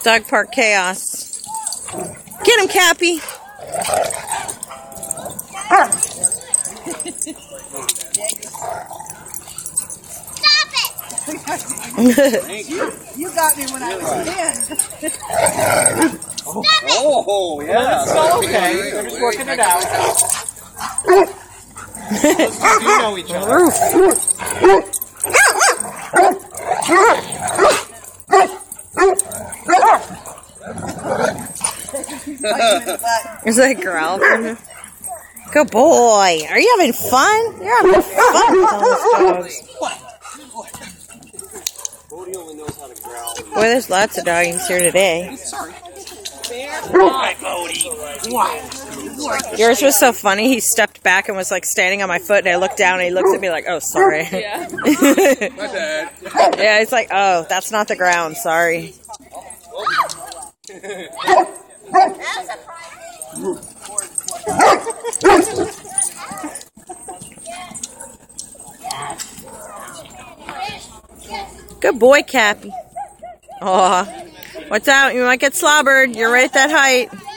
Dog park chaos. Get him, Cappy. Stop it! You got me when I was 10. Oh, yeah. It's all okay. We're just working it out. You know each other. Is that a growl from him? Good boy. Are you having fun? You're having fun with all those dogs. Bodie only knows how to growl. Boy, there's lots of doggies here today. Hi, Bodie. What? Yours was so funny. He stepped back and was like standing on my foot, and I looked down and he looks at me like, oh, sorry. Yeah. My bad. Yeah, it's like, oh, that's not the ground. Sorry. Good boy, Cappy. Aw. Watch out, you might get slobbered. You're right at that height.